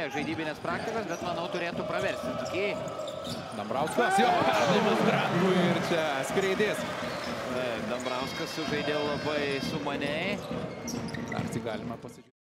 neturėjo žaidybinės praktikos, bet manau turėtų praversti. Dzūkijai. Dambrauskas, jo perdavimas Drankui ir čia skreidės. Dambrauskas sužaidė labai sumaniai. Dar tik galima pasakyti.